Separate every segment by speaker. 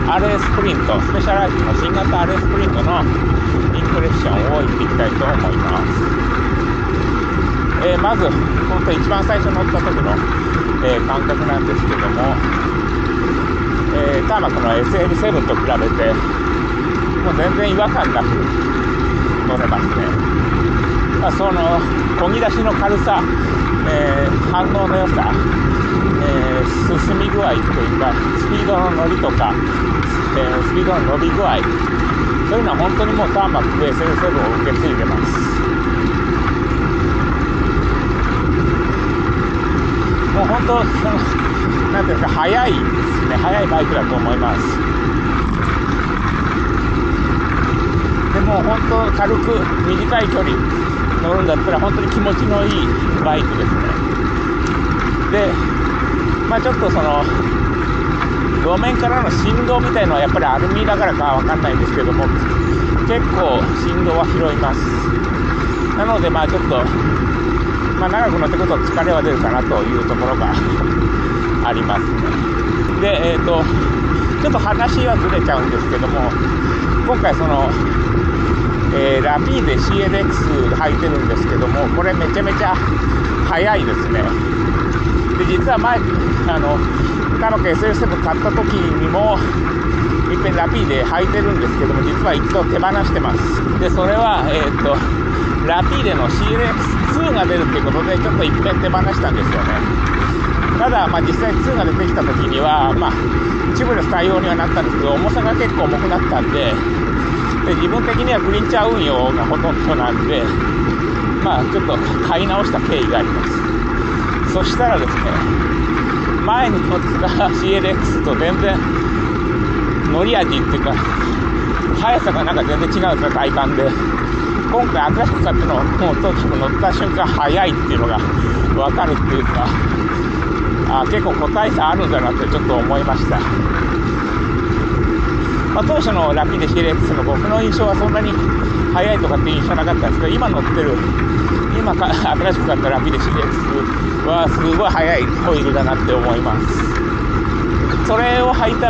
Speaker 1: RA スプリント、スペシャライズの新型 RA スプリントのインプレッションを言っていきたいと思います。まず本当一番最初乗った時の、感覚なんですけども、ターマックの SL7 と比べてもう全然違和感なく乗れますね。その漕ぎ出しの軽さ、反応の良さ、進み具合というかスピードの乗りとか、スピードの伸び具合、そういうのは本当にもうターマック SL7 を受け継いでます。もう本当なんていうか速いですね。速いバイクだと思います。でも本当軽く短い距離乗るんだったら本当に気持ちのいいバイクですね。で、ちょっとその路面からの振動みたいのはやっぱりアルミだからかわかんないんですけども、結構振動は拾います。なのでちょっと長く乗ってくると疲れは出るかなというところがありますね。で、ちょっと話はずれちゃうんですけども、今回その、ラピーデ CLX 履いてるんですけども、これめちゃめちゃ速いですね。で、実は前ターマック SL7 買った時にもいっぺんラピーデ履いてるんですけども、実は一度手放してます。で、それはラピーデの CLX2 が出るっていうことでちょっといっぺん手放したんですよね。ただ実際2が出てきた時にはチューブレス対応にはなったんですけど、重さが結構重くなったんで、自分的にはクリンチャー運用がほとんどなんで、ちょっと買い直した経緯があります。そしたらですね、前に乗ってた CLX と全然乗り味っていうか速さが全然違うんですよ、体感で。今回新しく買ったのもうとにかく乗った瞬間速いっていうのが分かるっていうか、結構個体差あるんだなってちょっと思いました。当初のラピーデ CLX の僕の印象はそんなに速いとかっていう印象なかったんですけど、今乗ってる新しく買ったラピーデ CLX はすごい速いホイールだなって思います。それを履いた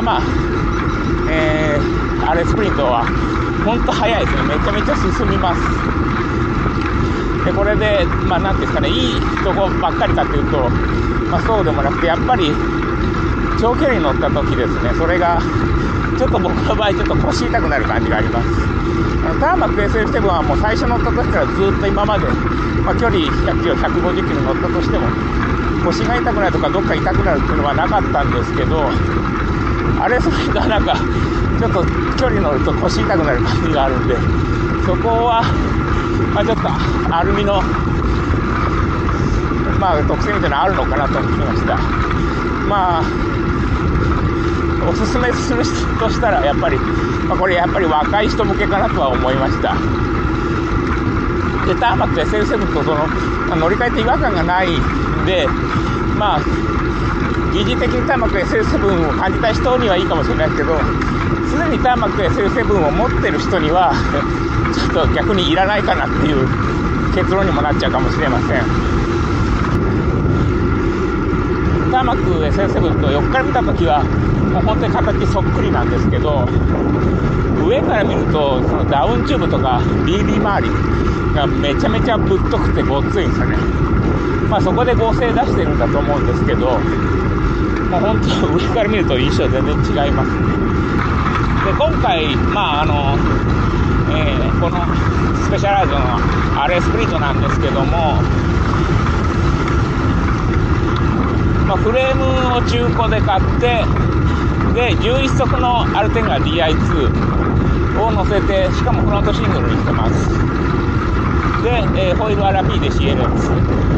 Speaker 1: RA スプリントは本当速いですね。めちゃめちゃ進みます。で、これでなんていうんですかね、いいとこばっかりかっていうとそうでもなくて、やっぱり長距離乗った時ですね、それがちょっと僕の場合ちょっと腰痛くなる感じがあります。ターマック SL7 はもう最初乗った時からずっと今まで、距離100キロ150キロ乗ったとしても腰が痛くなるとかどっか痛くなるっていうのはなかったんですけど、あれそれがちょっと距離乗ると腰痛くなる感じがあるんで、そこはちょっとアルミの特性みたいなのあるのかなと思いました。おすすめするとしたらやっぱり、これやっぱり若い人向けかなとは思いました。で、ターマック SL7 と乗り換えて違和感がないんで、疑似的にターマック SL7 を感じた人にはいいかもしれないですけど、すでにターマック SL7 を持ってる人にはちょっと逆にいらないかなっていう結論にもなっちゃうかもしれません。ターマック SL7 と横から見たときはもう本当に形そっくりなんですけど、上から見るとそのダウンチューブとか BB 周りがめちゃめちゃぶっとくてごっついんですよね。そこで合成出してるんだと思うんですけど、もう本当上から見ると印象全然違いますね。で、今回このスペシャライズの RA スプリントなんですけども、フレームを中古で買って、で11足のアルテンガ DI2 を乗せて、しかもフロントシングルにしてます。で、ホイールはラピーデ CLX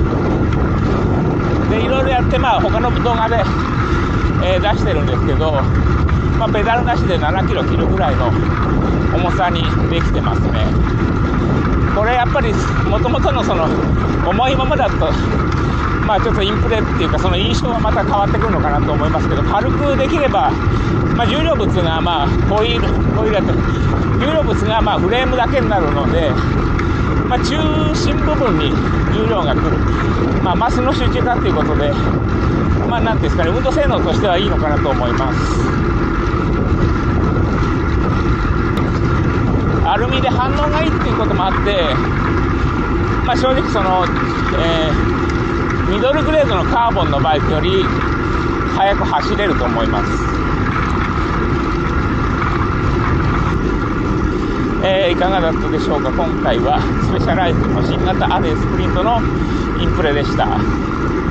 Speaker 1: でいろいろやって、他の動画で、出してるんですけど、ペダルなしで7キロ切るぐらいの重さにできてますね。これやっぱりもともとのその重いままだとちょっとインプレっていうかその印象はまた変わってくるのかなと思いますけど、軽くできれば、重量物がホイールだと重量物がフレームだけになるので、中心部分に重量が来る、マスの集中化ということで、なんていうんですかね、運動性能としてはいいのかなと思います。 アルミで反応がいいっていうこともあって、正直その、ミドルグレードのカーボンのバイクより速く走れると思います。いかがだったでしょうか。今回はスペシャライズの新型アレスプリントのインプレでした。